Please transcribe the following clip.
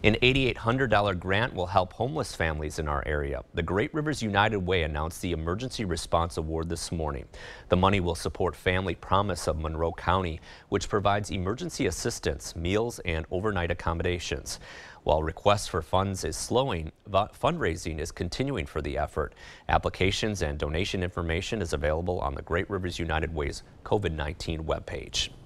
An $8,800 grant will help homeless families in our area. The Great Rivers United Way announced the Emergency Response Award this morning. The money will support Family Promise of Monroe County, which provides emergency assistance, meals, and overnight accommodations. While requests for funds is slowing, fundraising is continuing for the effort. Applications and donation information is available on the Great Rivers United Way's COVID-19 webpage.